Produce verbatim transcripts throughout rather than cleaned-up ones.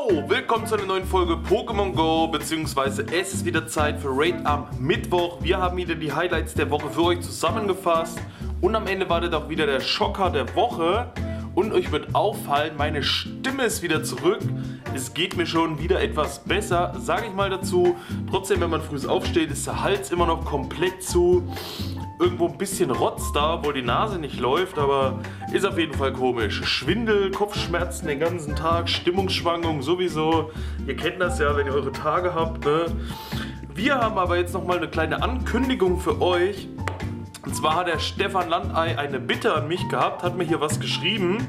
Yo, willkommen zu einer neuen Folge Pokémon Go, beziehungsweise es ist wieder Zeit für Raid am Mittwoch. Wir haben wieder die Highlights der Woche für euch zusammengefasst und am Ende wartet auch wieder der Schocker der Woche. Und euch wird auffallen, meine Stimme ist wieder zurück. Es geht mir schon wieder etwas besser, sage ich mal dazu. Trotzdem, wenn man früh aufsteht, ist der Hals immer noch komplett zu. Irgendwo ein bisschen Rotz da, obwohl die Nase nicht läuft, aber ist auf jeden Fall komisch. Schwindel, Kopfschmerzen den ganzen Tag, Stimmungsschwankungen sowieso. Ihr kennt das ja, wenn ihr eure Tage habt, ne? Wir haben aber jetzt nochmal eine kleine Ankündigung für euch. Und zwar hat der Stefan Landei eine Bitte an mich gehabt, hat mir hier was geschrieben.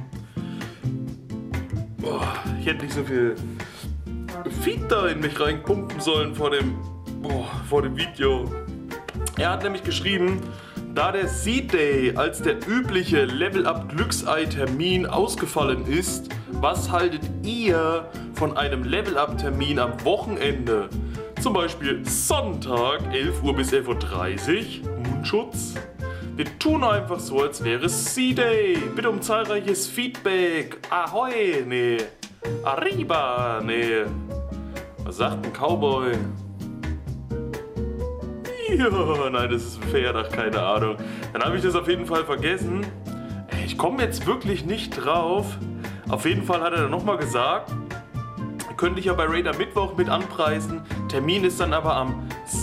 Boah, ich hätte nicht so viel Feed da in mich reinpumpen sollen vor dem, boah, vor dem Video. Er hat nämlich geschrieben, da der Seed Day als der übliche Level-Up-Glücksei-Termin ausgefallen ist, was haltet ihr von einem Level-Up-Termin am Wochenende? Zum Beispiel Sonntag, elf Uhr bis elf Uhr dreißig, Mundschutz. Wir tun einfach so, als wäre es Seed Day. Bitte um zahlreiches Feedback. Ahoi, nee. Arriba, nee. Was sagt ein Cowboy? Ja, nein, das ist ein Pferd, ach, keine Ahnung. Dann habe ich das auf jeden Fall vergessen. Ich komme jetzt wirklich nicht drauf. Auf jeden Fall hat er dann nochmal gesagt, könnte ich ja bei Raid am Mittwoch mit anpreisen. Termin ist dann aber am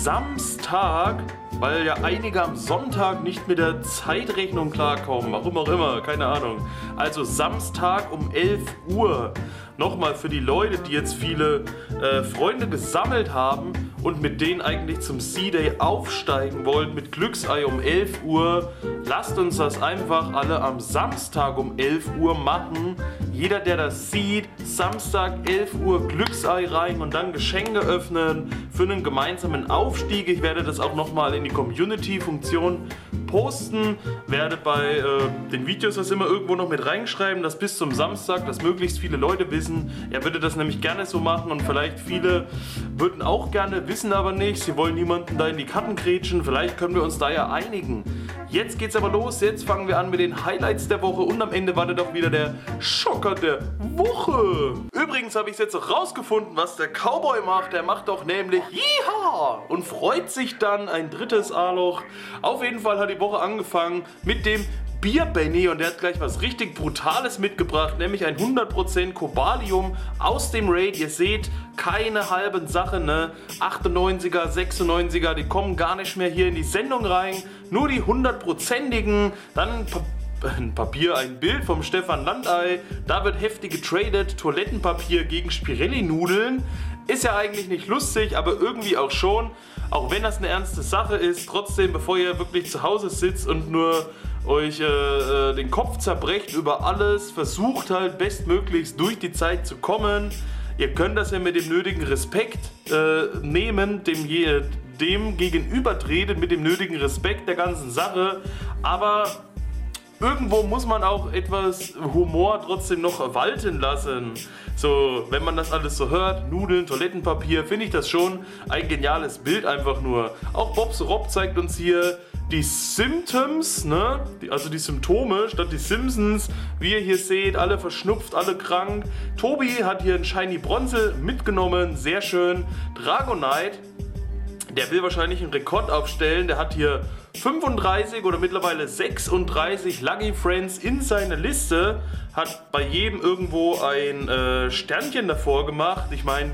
Samstag, weil ja einige am Sonntag nicht mit der Zeitrechnung klarkommen. Warum auch immer, keine Ahnung. Also Samstag um elf Uhr. Nochmal für die Leute, die jetzt viele äh, Freunde gesammelt haben und mit denen eigentlich zum Seed Day aufsteigen wollen mit Glücksei um elf Uhr. Lasst uns das einfach alle am Samstag um elf Uhr machen. Jeder, der das sieht, Samstag elf Uhr Glücksei rein und dann Geschenke öffnen für einen gemeinsamen Aufstieg. Ich werde das auch nochmal in die Community-Funktion posten. Werde bei äh, den Videos das immer irgendwo noch mit reinschreiben, dass bis zum Samstag, dass möglichst viele Leute wissen. Er würde das nämlich gerne so machen und vielleicht viele würden auch gerne, wissen aber nicht. Sie wollen niemanden da in die Karten grätschen. Vielleicht können wir uns da ja einigen. Jetzt geht's aber los. Jetzt fangen wir an mit den Highlights der Woche und am Ende wartet auch wieder der Schocker der Woche. Übrigens habe ich jetzt auch rausgefunden, was der Cowboy macht. Der macht doch nämlich Yeehaw und freut sich dann ein drittes A-Loch. Auf jeden Fall hat die Woche angefangen mit dem Bier Benny und der hat gleich was richtig Brutales mitgebracht, nämlich ein hundert Prozent Cobalium aus dem Raid. Ihr seht, keine halben Sachen, ne? achtundneunziger, sechsundneunziger, die kommen gar nicht mehr hier in die Sendung rein. Nur die hundertprozentigen, dann ein Papier, ein Bild vom Stefan Landei. Da wird heftig getradet, Toilettenpapier gegen Spirelli-Nudeln. Ist ja eigentlich nicht lustig, aber irgendwie auch schon. Auch wenn das eine ernste Sache ist, trotzdem, bevor ihr wirklich zu Hause sitzt und nur euch äh, den Kopf zerbrecht über alles, versucht halt bestmöglichst durch die Zeit zu kommen. Ihr könnt das ja mit dem nötigen Respekt äh, nehmen, dem, je, dem gegenübertreten, mit dem nötigen Respekt der ganzen Sache. Aber irgendwo muss man auch etwas Humor trotzdem noch walten lassen. So, wenn man das alles so hört, Nudeln, Toilettenpapier, finde ich das schon ein geniales Bild einfach nur. Auch Bobs Rob zeigt uns hier die Symptoms, ne? Also die Symptome statt die Simpsons. Wie ihr hier seht, alle verschnupft, alle krank. Tobi hat hier ein Shiny Bronze mitgenommen, sehr schön. Dragonite, der will wahrscheinlich einen Rekord aufstellen. Der hat hier fünfunddreißig oder mittlerweile sechsunddreißig Lucky Friends in seiner Liste. Hat bei jedem irgendwo ein äh, Sternchen davor gemacht. Ich meine,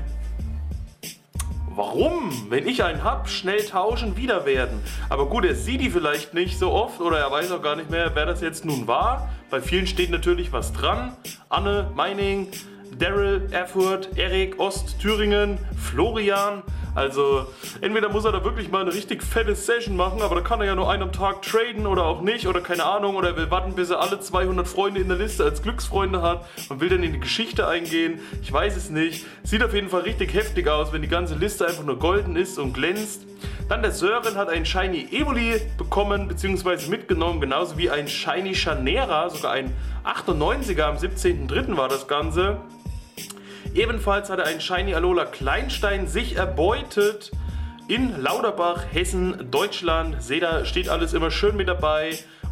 warum? Wenn ich einen hab, schnell tauschen, wieder werden. Aber gut, er sieht die vielleicht nicht so oft oder er weiß auch gar nicht mehr, wer das jetzt nun war. Bei vielen steht natürlich was dran. Anne, Meining, Daryl, Erfurt, Erik, Ost, Thüringen, Florian. Also entweder muss er da wirklich mal eine richtig fette Session machen, aber da kann er ja nur einen am Tag traden oder auch nicht oder keine Ahnung, oder er will warten, bis er alle zweihundert Freunde in der Liste als Glücksfreunde hat und will dann in die Geschichte eingehen. Ich weiß es nicht. Sieht auf jeden Fall richtig heftig aus, wenn die ganze Liste einfach nur golden ist und glänzt. Dann der Sören hat einen Shiny Evoli bekommen bzw. mitgenommen, genauso wie ein Shiny Chanera, sogar ein achtundneunziger, am siebzehnten dritten war das Ganze. Ebenfalls hat er einen Shiny Alola Kleinstein sich erbeutet in Lauterbach, Hessen, Deutschland. Seht ihr, steht alles immer schön mit dabei.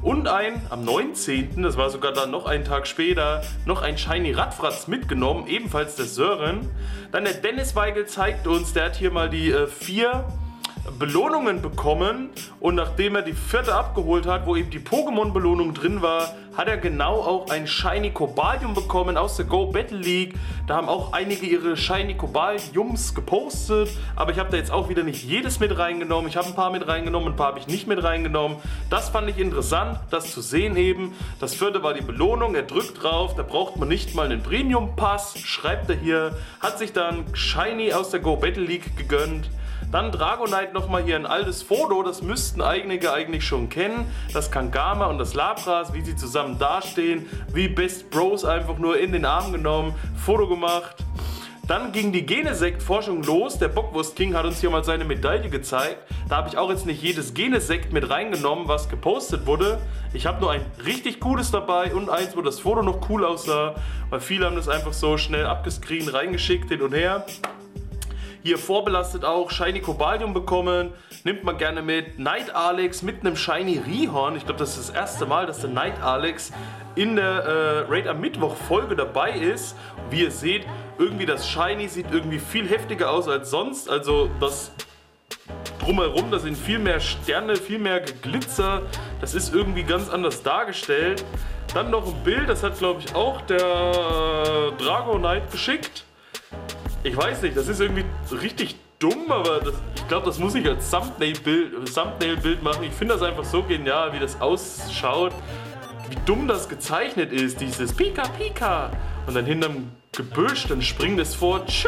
und ein, am neunzehnten, das war sogar dann noch einen Tag später, noch ein Shiny Radfratz mitgenommen, ebenfalls der Sören. Dann der Dennis Weigel zeigt uns, der hat hier mal die äh, vier Belohnungen bekommen und nachdem er die vierte abgeholt hat, wo eben die Pokémon-Belohnung drin war, hat er genau auch ein Shiny Cobalium bekommen aus der Go Battle League. Da haben auch einige ihre Shiny Cobaliums gepostet, aber ich habe da jetzt auch wieder nicht jedes mit reingenommen. Ich habe ein paar mit reingenommen, ein paar habe ich nicht mit reingenommen. Das fand ich interessant, das zu sehen eben. Das vierte war die Belohnung, er drückt drauf, da braucht man nicht mal einen Premium-Pass, schreibt er hier, hat sich dann Shiny aus der Go Battle League gegönnt. Dann Dragonite nochmal hier ein altes Foto, das müssten einige eigentlich schon kennen. Das Kangama und das Lapras, wie sie zusammen dastehen, wie Best Bros einfach nur in den Arm genommen, Foto gemacht. Dann ging die Genesekt-Forschung los. Der Bockwurst King hat uns hier mal seine Medaille gezeigt. Da habe ich auch jetzt nicht jedes Genesekt mit reingenommen, was gepostet wurde. Ich habe nur ein richtig gutes dabei und eins, wo das Foto noch cool aussah, weil viele haben das einfach so schnell abgescreen, reingeschickt, hin und her. Hier vorbelastet auch Shiny Cobalium bekommen, nimmt man gerne mit. Night Alex mit einem Shiny Rihorn. Ich glaube, das ist das erste Mal, dass der Night Alex in der äh, Raid am Mittwoch Folge dabei ist. Und wie ihr seht, irgendwie das Shiny sieht irgendwie viel heftiger aus als sonst. Also das drumherum, da sind viel mehr Sterne, viel mehr Glitzer. Das ist irgendwie ganz anders dargestellt. Dann noch ein Bild, das hat glaube ich auch der äh, Dragonite geschickt. Ich weiß nicht, das ist irgendwie richtig dumm, aber das, ich glaube, das muss ich als Thumbnail-Bild Thumbnail machen. Ich finde das einfach so genial, wie das ausschaut, wie dumm das gezeichnet ist, dieses Pika Pika. Und dann hinterm Gebüsch, dann springt es vor, tschu!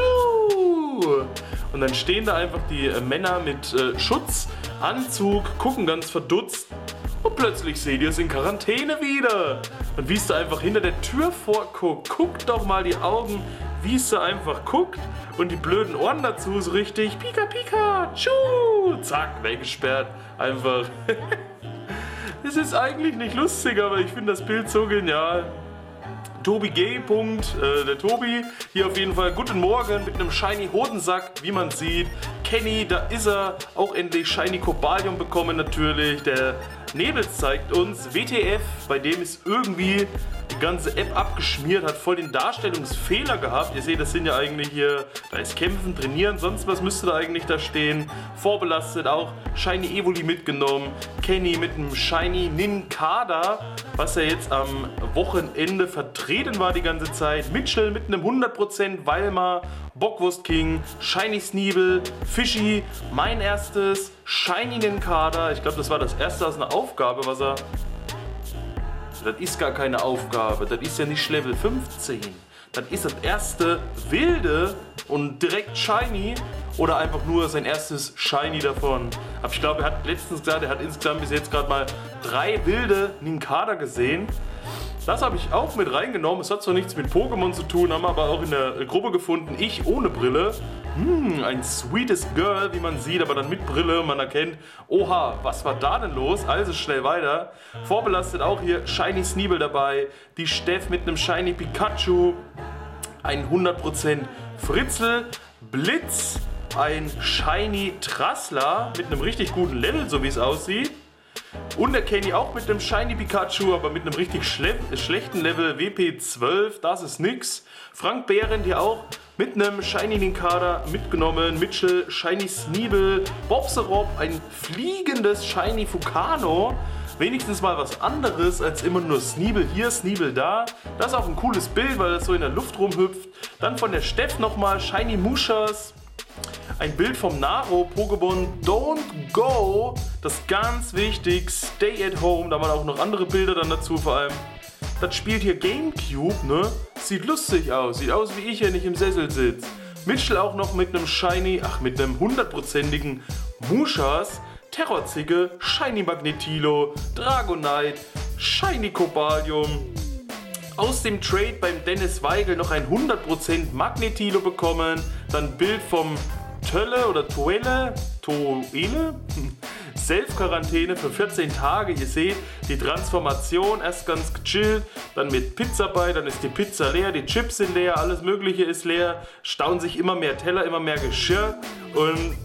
Und dann stehen da einfach die äh, Männer mit äh, Schutzanzug, gucken ganz verdutzt. Und plötzlich seht ihr es in Quarantäne wieder. Und wie es da einfach hinter der Tür vorguckt, guckt doch mal die Augen, wie es da einfach guckt. Und die blöden Ohren dazu so richtig, Pika Pika, tschu, zack, weggesperrt. Einfach. Es ist eigentlich nicht lustig, aber ich finde das Bild so genial. Tobi G. Punkt, äh, der Tobi, hier auf jeden Fall guten Morgen mit einem Shiny Hodensack, wie man sieht. Kenny, da ist er, auch endlich Shiny Cobalium bekommen natürlich. Der Nebels zeigt uns, W T F, bei dem ist irgendwie die ganze App abgeschmiert, hat voll den Darstellungsfehler gehabt. Ihr seht, das sind ja eigentlich hier, da ist Kämpfen, Trainieren, sonst was müsste da eigentlich da stehen. Vorbelastet auch Shiny Evoli mitgenommen. Kenny mit einem Shiny Ninkada, was ja jetzt am Wochenende vertreten war die ganze Zeit. Mitchell mit einem hundert Prozent Walmar, Bockwurst King, Shiny Sneebel, Fishy, mein erstes Shiny Ninkada. Ich glaube, das war das erste aus einer Aufgabe, was er... Das ist gar keine Aufgabe, das ist ja nicht Level fünfzehn. Das ist das erste wilde und direkt Shiny oder einfach nur sein erstes Shiny davon. Aber ich glaube, er hat letztens gesagt, er hat insgesamt bis jetzt gerade mal drei wilde Ninkada gesehen. Das habe ich auch mit reingenommen. Es hat zwar nichts mit Pokémon zu tun, haben aber auch in der Gruppe gefunden. Ich ohne Brille. Hm, ein sweetes Girl, wie man sieht, aber dann mit Brille. Man erkennt, oha, was war da denn los? Also schnell weiter. Vorbelastet auch hier Shiny Sneebel dabei. Die Steff mit einem Shiny Pikachu. Ein hundert Prozent Fritzel. Blitz. Ein Shiny Trassler mit einem richtig guten Level, so wie es aussieht. Und der Kenny auch mit einem Shiny Pikachu, aber mit einem richtig schle schlechten Level, W P zwölf, das ist nix. Frank Behrendt hier auch mit einem Shiny Ninkada mitgenommen. Mitchell, Shiny Sneebel, Bobserop, ein fliegendes Shiny Fukano. Wenigstens mal was anderes als immer nur Sneebel hier, Sneebel da. Das ist auch ein cooles Bild, weil das so in der Luft rumhüpft. Dann von der Steff nochmal Shiny Mushas. Ein Bild vom Naro Pokémon Don't Go, das ist ganz wichtig, Stay at Home, da waren auch noch andere Bilder dann dazu vor allem. Das spielt hier Gamecube, ne? Sieht lustig aus, sieht aus wie ich, wenn ich im Sessel sitze. Mitchell auch noch mit einem Shiny, ach mit einem hundertprozentigen Mushas, Terrorzicke, Shiny Magnetilo, Dragonite, Shiny Cobalium. Aus dem Trade beim Dennis Weigel noch ein hundert Prozent Magnetilo bekommen. Dann Bild vom Tölle oder Toelle, Toele, Self-Quarantäne für vierzehn Tage. Ihr seht die Transformation, erst ganz gechillt, dann mit Pizza bei, dann ist die Pizza leer, die Chips sind leer, alles mögliche ist leer. Stauen sich immer mehr Teller, immer mehr Geschirr und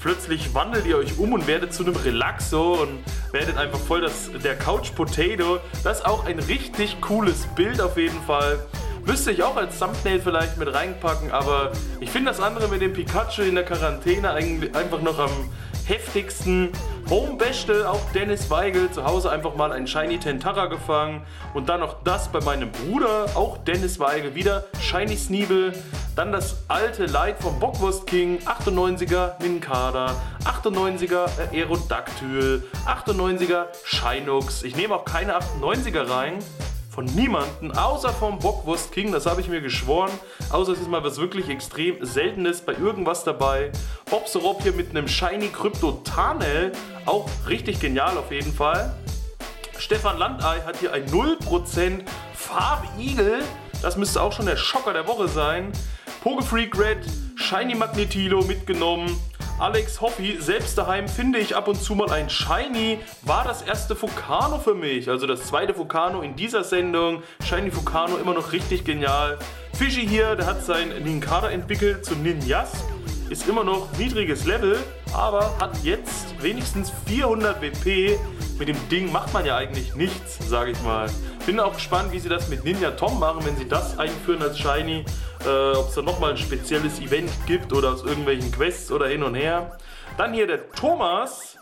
plötzlich wandelt ihr euch um und werdet zu einem Relaxo und werdet einfach voll das, der Couch Potato. Das ist auch ein richtig cooles Bild auf jeden Fall. Müsste ich auch als Thumbnail vielleicht mit reinpacken, aber ich finde das andere mit dem Pikachu in der Quarantäne eigentlich einfach noch am heftigsten. Home-Beste, auch Dennis Weigel, zu Hause einfach mal einen Shiny Tentara gefangen. Und dann noch das bei meinem Bruder, auch Dennis Weigel, wieder Shiny Sneebel. Dann das alte Light vom Bockwurst King, achtundneunziger Nincada, achtundneunziger Aerodactyl, achtundneunziger Shinux. Ich nehme auch keine achtundneunziger rein. Von niemanden, außer vom Bockwurst King, das habe ich mir geschworen. Außer es ist mal was wirklich extrem Seltenes bei irgendwas dabei. Bobsorop hier mit einem Shiny Kryptotanel, auch richtig genial auf jeden Fall. Stefan Landei hat hier ein null Prozent Farbigel, das müsste auch schon der Schocker der Woche sein. Pokefreak Red, Shiny Magnetilo mitgenommen. Alex Hoffi, selbst daheim finde ich ab und zu mal ein Shiny, war das erste Fukano für mich, also das zweite Fukano in dieser Sendung. Shiny Fukano immer noch richtig genial. Fischi hier, der hat sein Nincada entwickelt zu Ninjas, ist immer noch niedriges Level, aber hat jetzt wenigstens vierhundert W P. Mit dem Ding macht man ja eigentlich nichts, sage ich mal. Bin auch gespannt, wie sie das mit Ninja Tom machen, wenn sie das einführen als Shiny. Äh, ob es da nochmal ein spezielles Event gibt oder aus irgendwelchen Quests oder hin und her. Dann hier der Thomas.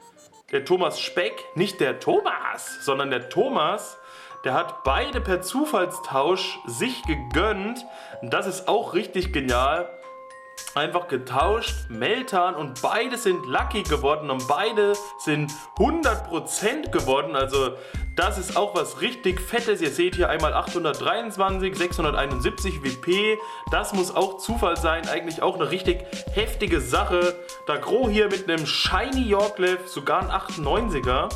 Der Thomas Speck. Nicht der Thomas, sondern der Thomas. Der hat beide per Zufallstausch sich gegönnt. Das ist auch richtig genial. Einfach getauscht, Meltan, und beide sind lucky geworden und beide sind hundert Prozent geworden, also das ist auch was richtig Fettes. Ihr seht hier einmal achthundertdreiundzwanzig, sechshunderteinundsiebzig W P, das muss auch Zufall sein, eigentlich auch eine richtig heftige Sache. Dagro hier mit einem Shiny Yorklev, sogar ein achtundneunziger.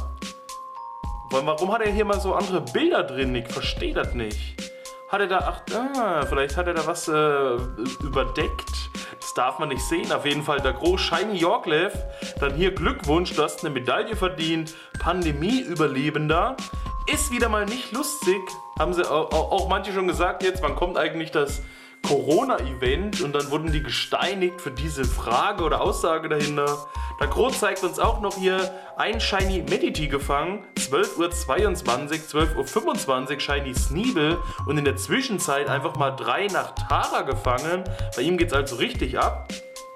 Warum hat er hier mal so andere Bilder drin? Ich verstehe das nicht. Hat er da, ach, ah, vielleicht hat er da was äh, überdeckt. Das darf man nicht sehen. Auf jeden Fall der große Shiny Yorklev. Dann hier Glückwunsch, du hast eine Medaille verdient. Pandemie-Überlebender. Ist wieder mal nicht lustig. Haben sie auch, auch manche schon gesagt jetzt, wann kommt eigentlich das Corona-Event? Und dann wurden die gesteinigt für diese Frage oder Aussage dahinter. Der Groß zeigt uns auch noch hier ein Shiny Mediti gefangen. zwölf Uhr zweiundzwanzig, zwölf Uhr fünfundzwanzig Shiny Sneebel. Und in der Zwischenzeit einfach mal drei Nachtara gefangen. Bei ihm geht es also richtig ab.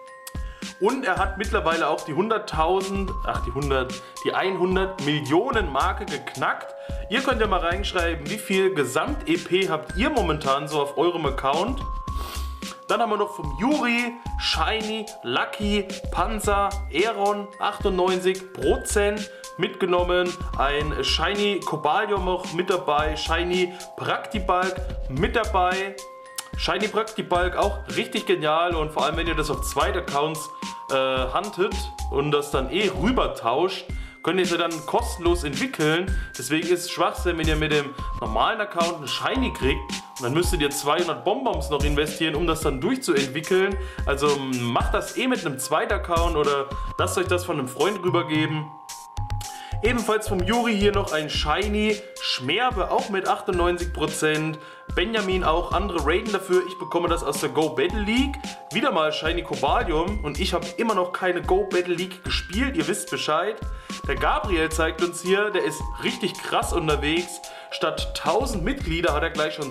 Und er hat mittlerweile auch die hunderttausend, ach die hundert, die hundert Millionen Marke geknackt. Ihr könnt ja mal reinschreiben, wie viel Gesamt-E P habt ihr momentan so auf eurem Account. Dann haben wir noch vom Juri, Shiny, Lucky, Panzer, Aeron, achtundneunzig Prozent mitgenommen. Ein Shiny Cobalion noch mit dabei, Shiny Praktibalk mit dabei. Shiny Praktibalk auch richtig genial, und vor allem wenn ihr das auf zwei Accounts äh, handelt und das dann eh rüber tauscht, könnt ihr sie dann kostenlos entwickeln. Deswegen ist es Schwachsinn, wenn ihr mit dem normalen Account einen Shiny kriegt und dann müsstet ihr zweihundert Bonbons noch investieren, um das dann durchzuentwickeln. Also macht das eh mit einem zweiten Account oder lasst euch das von einem Freund rübergeben. Ebenfalls vom Juri hier noch ein Shiny Schmerbe, auch mit achtundneunzig Prozent. Benjamin auch, andere raten dafür. Ich bekomme das aus der Go Battle League. Wieder mal Shiny Cobalium, und ich habe immer noch keine Go Battle League gespielt. Ihr wisst Bescheid. Der Gabriel zeigt uns hier, der ist richtig krass unterwegs. Statt tausend Mitglieder hat er gleich schon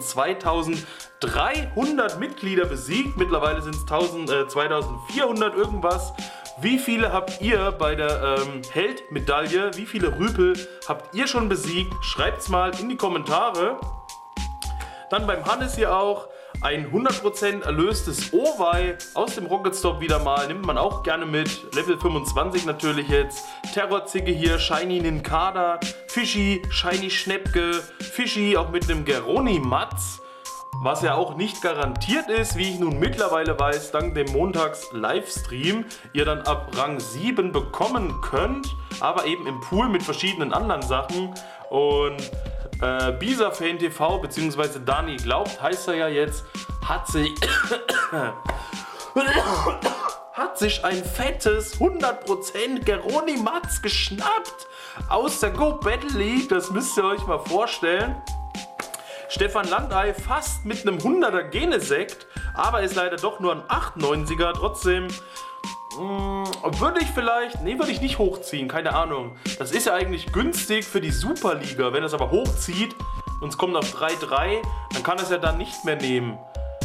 zweitausenddreihundert Mitglieder besiegt. Mittlerweile sind es äh, zweitausendvierhundert irgendwas. Wie viele habt ihr bei der ähm, Held-Medaille, wie viele Rüpel habt ihr schon besiegt? Schreibt's mal in die Kommentare. Dann beim Hannes hier auch ein hundert Prozent erlöstes Owei aus dem Rocket Stop wieder mal. Nimmt man auch gerne mit. Level fünfundzwanzig natürlich jetzt. Terrorzicke hier, Shiny Nincada, Fischi, Shiny Schnäppke, Fischi auch mit einem Geroni Matz. Was ja auch nicht garantiert ist, wie ich nun mittlerweile weiß, dank dem Montags-Livestream, ihr dann ab Rang sieben bekommen könnt, aber eben im Pool mit verschiedenen anderen Sachen. Und äh, Bisa-Fan T V bzw. Dani glaubt, heißt er ja jetzt, hat sich, hat sich ein fettes hundert Prozent Geroni Matz geschnappt aus der Go Battle League. Das müsst ihr euch mal vorstellen. Stefan Landei fast mit einem hunderter Genesekt, aber ist leider doch nur ein achtundneunziger. Trotzdem mh, würde ich vielleicht, nee, würde ich nicht hochziehen, keine Ahnung. Das ist ja eigentlich günstig für die Superliga. Wenn er es aber hochzieht und es kommt auf drei drei, dann kann er es ja dann nicht mehr nehmen.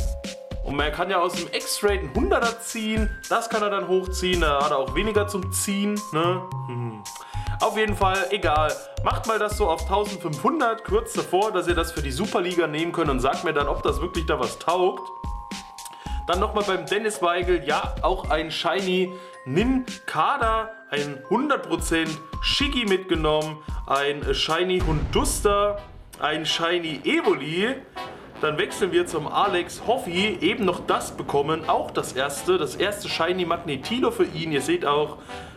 Und man kann ja aus dem X-Rate einen hunderter ziehen, das kann er dann hochziehen, da hat er auch weniger zum Ziehen, ne? Hm. Auf jeden Fall, egal. Macht mal das so auf eintausendfünfhundert, kurz davor, dass ihr das für die Superliga nehmen könnt und sagt mir dann, ob das wirklich da was taugt. Dann nochmal beim Dennis Weigel, ja, auch ein Shiny Nincada, ein hundert Prozent Shiggy mitgenommen, ein Shiny Hunduster, ein Shiny Evoli. Dann wechseln wir zum Alex Hoffi, eben noch das bekommen, auch das erste, das erste Shiny Magnetilo für ihn. Ihr seht auch,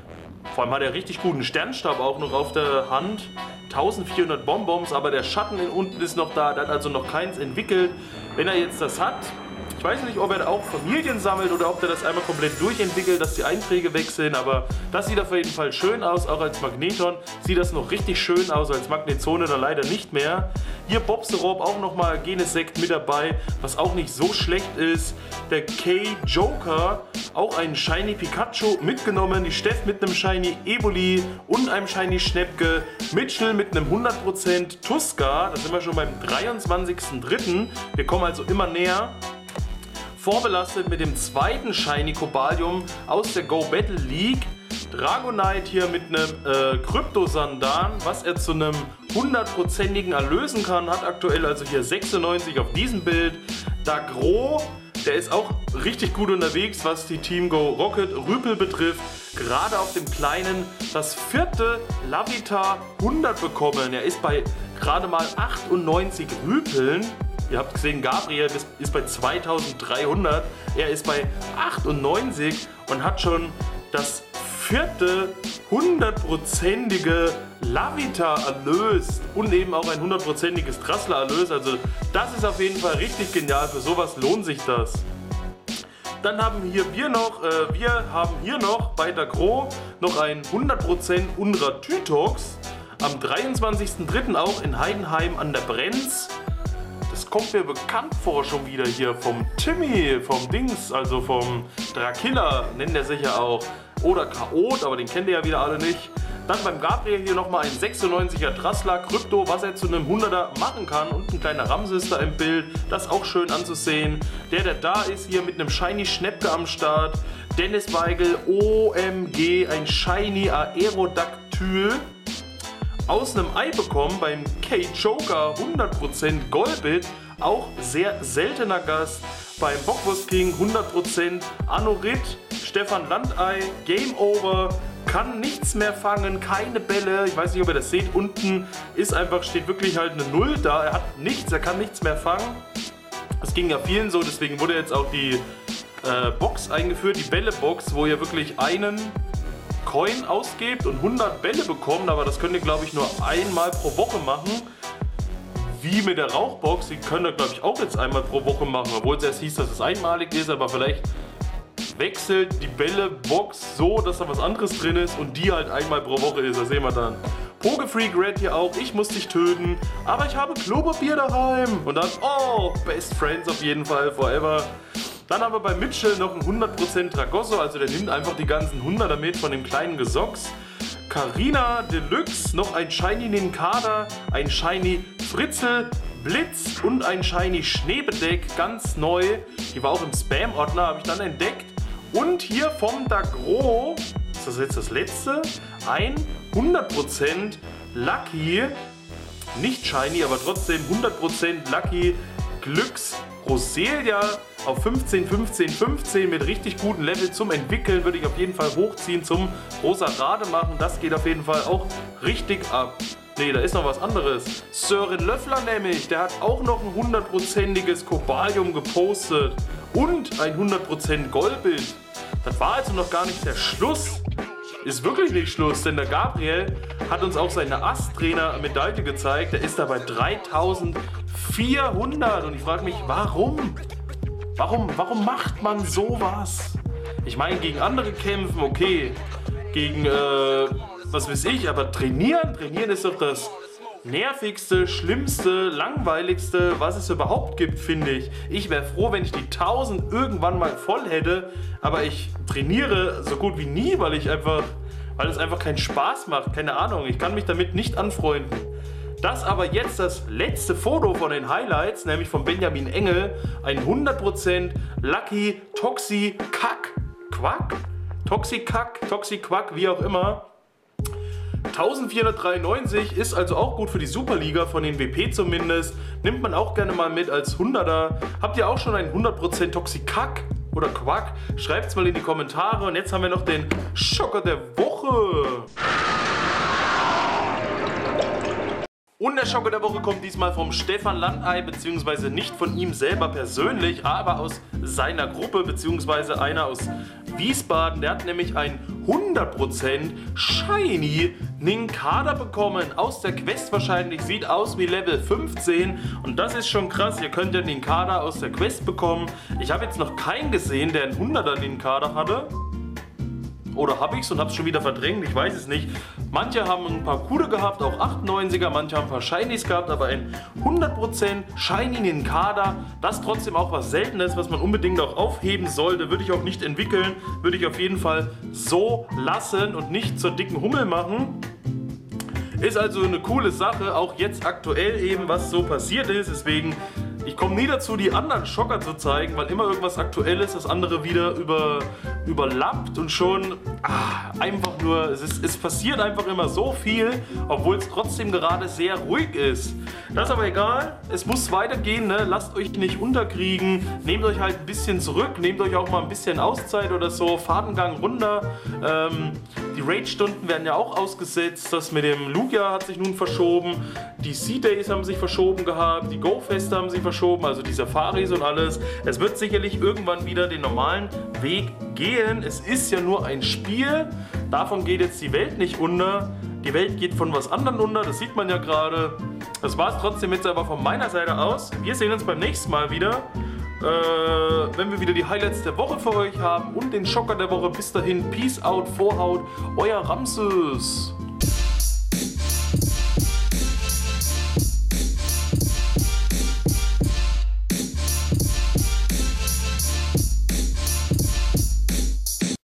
vor allem hat er richtig guten Sternstab auch noch auf der Hand. eintausendvierhundert Bonbons, aber der Schatten unten ist noch da, der hat also noch keins entwickelt. Wenn er jetzt das hat, ich weiß nicht, ob er auch Familien sammelt oder ob er das einmal komplett durchentwickelt, dass die Einträge wechseln, aber das sieht auf jeden Fall schön aus, auch als Magneton sieht das noch richtig schön aus, als Magnezone dann leider nicht mehr. Hier Bobserob auch nochmal Genesect mit dabei, was auch nicht so schlecht ist. Der K-Joker, auch ein Shiny Pikachu mitgenommen, die Steff mit einem Shiny Evoli und einem Shiny Schnäppke, Mitchell mit einem hundert Prozent Tuska, da sind wir schon beim dreiundzwanzigsten dritten Wir kommen also immer näher. Vorbelastet mit dem zweiten Shiny Cobalium aus der Go Battle League. Dragonite hier mit einem äh, Kryptosandan, was er zu einem hundertprozentigen erlösen kann. Hat aktuell also hier sechsundneunzig auf diesem Bild. Dagro, der ist auch richtig gut unterwegs, was die Team Go Rocket Rüpel betrifft. Gerade auf dem kleinen das vierte Lavita hundert bekommen. Er ist bei gerade mal achtundneunzig Rüpeln. Ihr habt gesehen, Gabriel ist bei zweitausenddreihundert, er ist bei achtundneunzig und hat schon das vierte hundertprozentige Lavita erlöst und eben auch ein hundertprozentiges Trassler erlöst. Also das ist auf jeden Fall richtig genial, für sowas lohnt sich das. Dann haben hier wir noch, äh, wir haben hier noch bei Dagro noch ein hundert Prozent Unra Tytox, am dreiundzwanzigsten dritten auch in Heidenheim an der Brenz. Das kommt mir bekannt vor schon wieder hier vom Timmy, vom Dings, also vom Dracilla, nennt er sich ja auch. Oder Chaot, aber den kennt ihr ja wieder alle nicht. Dann beim Gabriel hier nochmal ein sechsundneunziger Trassler Krypto, was er zu einem hunderter machen kann. Und ein kleiner Ramses da im Bild, das ist auch schön anzusehen. Der, der da ist, hier mit einem Shiny Schnäppke am Start. Dennis Weigel, O M G, ein Shiny Aerodactyl. Aus einem Ei bekommen beim K-Joker, hundert Prozent Golbit, auch sehr seltener Gast. Beim Bockwurst King hundert Prozent Anorit, Stefan Landei, Game Over, kann nichts mehr fangen, keine Bälle. Ich weiß nicht, ob ihr das seht, unten ist einfach, steht wirklich halt eine Null da. Er hat nichts, er kann nichts mehr fangen. Das ging ja vielen so, deswegen wurde jetzt auch die äh, Box eingeführt, die Bälle-Box, wo ihr wirklich einen Coin ausgebt und hundert Bälle bekommt, aber das könnt ihr, glaube ich, nur einmal pro Woche machen. Wie mit der Rauchbox, die könnt ihr, glaube ich, auch jetzt einmal pro Woche machen, obwohl es erst hieß, dass es einmalig ist, aber vielleicht wechselt die Bälle-Box so, dass da was anderes drin ist und die halt einmal pro Woche ist, das sehen wir dann. Pokefreak Red hier auch, ich muss dich töten, aber ich habe Klopapier daheim. Und dann, oh, Best Friends auf jeden Fall, forever. Dann haben wir bei Mitchell noch einen hundert Prozent Tragosso, also der nimmt einfach die ganzen hunderter mit von dem kleinen Gesocks. Carina Deluxe, noch ein Shiny Nincada, ein Shiny Fritzel, Blitz und ein Shiny Schneebedeck, ganz neu. Die war auch im Spam-Ordner, habe ich dann entdeckt. Und hier vom Dagro, ist das jetzt das letzte? Ein hundert Prozent Lucky, nicht Shiny, aber trotzdem hundert Prozent Lucky Glücks Roselia auf fünfzehn, fünfzehn, fünfzehn mit richtig guten Level zum Entwickeln, würde ich auf jeden Fall hochziehen zum rosa Rade machen. Das geht auf jeden Fall auch richtig ab. Ne, da ist noch was anderes. Sören Löffler nämlich, der hat auch noch ein hundertprozentiges Cobalium gepostet und ein hundert Prozent Goldbild. Das war also noch gar nicht der Schluss. Ist wirklich nicht Schluss, denn der Gabriel hat uns auch seine Ast-Trainer-Medaille gezeigt. Der ist da bei dreitausendvierhundert und ich frage mich, warum? Warum, warum macht man sowas? Ich meine, gegen andere kämpfen, okay. Gegen, äh, was weiß ich, aber trainieren? Trainieren ist doch das nervigste, schlimmste, langweiligste, was es überhaupt gibt, finde ich. Ich wäre froh, wenn ich die tausend irgendwann mal voll hätte, aber ich trainiere so gut wie nie, weil ich einfach, weil es einfach keinen Spaß macht, keine Ahnung, ich kann mich damit nicht anfreunden. Das aber jetzt das letzte Foto von den Highlights, nämlich von Benjamin Engel, ein hundert Prozent Lucky Toxi Kack Quack? Toxi Kack, Toxi Quack, wie auch immer. eintausendvierhundertdreiundneunzig ist also auch gut für die Superliga, von den W P zumindest. Nimmt man auch gerne mal mit als hunderter. Habt ihr auch schon einen hundert Prozent Toxi Kack oder Quack? Schreibt es mal in die Kommentare. Und jetzt haben wir noch den Schocker der Woche. Und der Schocker der Woche kommt diesmal vom Stefan Landei, beziehungsweise nicht von ihm selber persönlich, aber aus seiner Gruppe, beziehungsweise einer aus Wiesbaden. Der hat nämlich ein hundert Prozent Shiny Nincada bekommen, aus der Quest wahrscheinlich, sieht aus wie Level fünfzehn und das ist schon krass. Ihr könnt ja Nincada aus der Quest bekommen. Ich habe jetzt noch keinen gesehen, der einen hunderter Nincada hatte. Oder habe ich es und habe es schon wieder verdrängt, ich weiß es nicht. Manche haben ein paar coole gehabt, auch achtundneunziger, manche haben ein paar Shinies gehabt, aber ein hundert Prozent Shiny Nincada, das trotzdem auch was Seltenes, was man unbedingt auch aufheben sollte, würde ich auch nicht entwickeln, würde ich auf jeden Fall so lassen und nicht zur dicken Hummel machen. Ist also eine coole Sache, auch jetzt aktuell eben, was so passiert ist, deswegen... Ich komme nie dazu, die anderen Schocker zu zeigen, weil immer irgendwas Aktuelles das andere wieder über, überlappt und schon ah, einfach nur, es, ist, es passiert einfach immer so viel, obwohl es trotzdem gerade sehr ruhig ist. Das ist aber egal, es muss weitergehen, ne? Lasst euch nicht unterkriegen, nehmt euch halt ein bisschen zurück, nehmt euch auch mal ein bisschen Auszeit oder so, fahrt einen Gang runter. Ähm, die Raid-Stunden werden ja auch ausgesetzt, das mit dem Lugia hat sich nun verschoben, die Sea-Days haben sich verschoben gehabt, die Go-Feste haben sich verschoben, also die Safaris und alles. Es wird sicherlich irgendwann wieder den normalen Weg gehen. Es ist ja nur ein Spiel, davon geht jetzt die Welt nicht unter. Die Welt geht von was anderem unter, das sieht man ja gerade. Das war es trotzdem jetzt aber von meiner Seite aus. Wir sehen uns beim nächsten Mal wieder, äh, wenn wir wieder die Highlights der Woche für euch haben und den Schocker der Woche. Bis dahin, Peace out, Vorhaut, euer Ramses.